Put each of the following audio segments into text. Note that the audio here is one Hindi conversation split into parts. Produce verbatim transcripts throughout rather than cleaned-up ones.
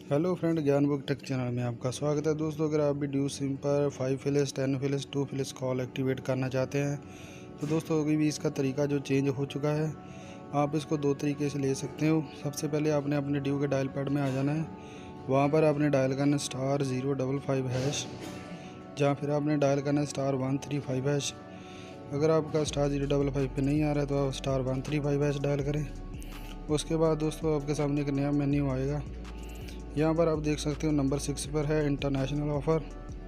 Hello friend, Gyan book tech channel में आपका स्वागत है। दोस्तों, अगर आप भी ड्यू सिम पर five plus ten plus two plus call activate करना चाहते हैं तो दोस्तों अभी भी इसका तरीका जो चेंज हो चुका है। आप इसको दो तरीके से ले सकते हो। सबसे पहले आपने अपने ड्यू के डायल पैड में आ जाना है। वहाँ पर आपने डायल करना star zero double five hash, जहाँ फिर आपने डायल करना star one three five hash. अगर आपका स्टार ज़ीरो डबल फाइव पे नहीं आ रहा है तो आप star one three five hash dial करें। उसके बाद दोस्तों आपके सामने एक नया मेन्यू आएगा। यहाँ पर आप देख सकते हो नंबर सिक्स पर है इंटरनेशनल ऑफ़र।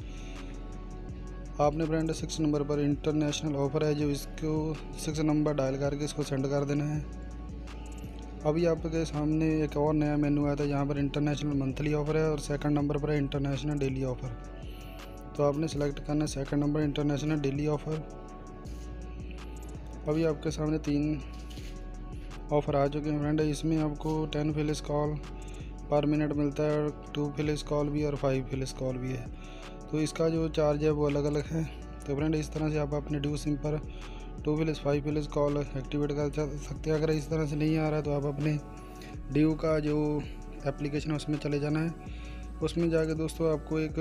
आपने फ्रेंड सिक्स नंबर पर इंटरनेशनल ऑफ़र है जो इसको सिक्स नंबर डायल करके इसको सेंड कर देना है। अभी आपके सामने एक और नया मेन्यू आया था, यहाँ पर इंटरनेशनल मंथली ऑफ़र है और सेकंड नंबर पर है इंटरनेशनल डेली ऑफ़र। तो आपने सेलेक्ट करना है second number international daily offer. अभी आपके सामने तीन ऑफ़र आ चुके हैं फ्रेंड। इसमें आपको टेन फिलिस कॉल पर मिनट मिलता है और टू फिलिस कॉल भी और फाइव फिलिस कॉल भी है। तो इसका जो चार्ज है वो अलग अलग है। तो फ्रेंड इस तरह से आप अपने ड्यू सिम पर two plus five plus call activate कर सकते हैं। अगर इस तरह से नहीं आ रहा है तो आप अपने ड्यू का जो एप्लीकेशन है उसमें चले जाना है। उसमें जाके दोस्तों आपको एक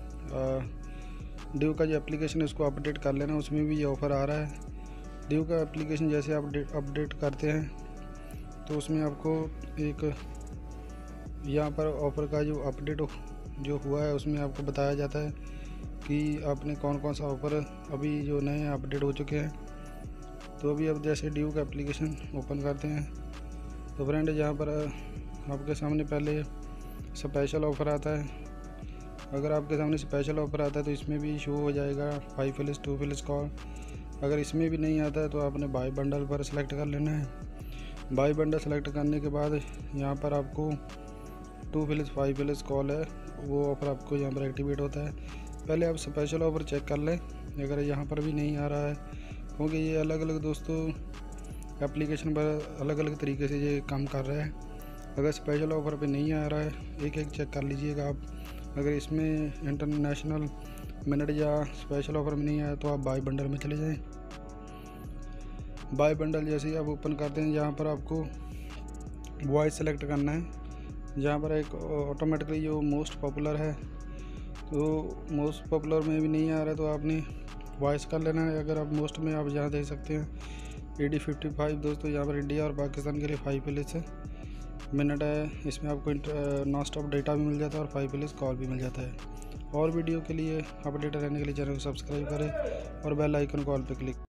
ड्यू का जो एप्लीकेशन है उसको अपडेट कर लेना। उसमें भी ये ऑफ़र आ रहा है। ड्यू का एप्लीकेशन जैसे आप अपडेट करते हैं तो उसमें आपको एक यहाँ पर ऑफ़र का जो अपडेट जो हुआ है उसमें आपको बताया जाता है कि आपने कौन कौन सा ऑफ़र अभी जो नए अपडेट हो चुके हैं। तो अभी अब जैसे ड्यू का एप्लीकेशन ओपन करते हैं तो फ्रेंड यहाँ पर आपके सामने पहले स्पेशल ऑफ़र आता है। अगर आपके सामने स्पेशल ऑफ़र आता है तो इसमें भी शो हो जाएगा five plus two plus call. अगर इसमें भी नहीं आता है तो आपने बाय बंडल पर सेलेक्ट कर लेना है। बाय बंडल सेलेक्ट करने के बाद यहाँ पर आपको two plus five plus call है वो ऑफ़र आपको यहाँ पर एक्टिवेट होता है। पहले आप स्पेशल ऑफ़र चेक कर लें अगर यहाँ पर भी नहीं आ रहा है, क्योंकि ये अलग अलग दोस्तों एप्लीकेशन पर अलग अलग तरीके से ये काम कर रहा है। अगर स्पेशल ऑफ़र पे नहीं आ रहा है एक एक चेक कर लीजिएगा आप। अगर इसमें इंटरनेशनल मिनट या स्पेशल ऑफ़र में नहीं आया तो आप बाय बंडल में चले जाएँ। बाय बंडल जैसे ही आप ओपन करते हैं यहाँ पर आपको वॉइस सेलेक्ट करना है। जहाँ पर एक ऑटोमेटिकली जो मोस्ट पॉपुलर है तो मोस्ट पॉपुलर में भी नहीं आ रहा है तो आपने वॉइस कर लेना है। अगर आप मोस्ट में आप यहाँ देख सकते हैं ए डी फिफ्टी फाइव दोस्तों, यहाँ पर इंडिया और पाकिस्तान के लिए फाइव फिलिस है मिनट है। इसमें आपको नॉन स्टॉप डेटा भी मिल जाता है और फाइव फिलिस कॉल भी मिल जाता है। और वीडियो के लिए अपडेट रहने के लिए चैनल को सब्सक्राइब करें और बेल आइकन कॉल पर क्लिक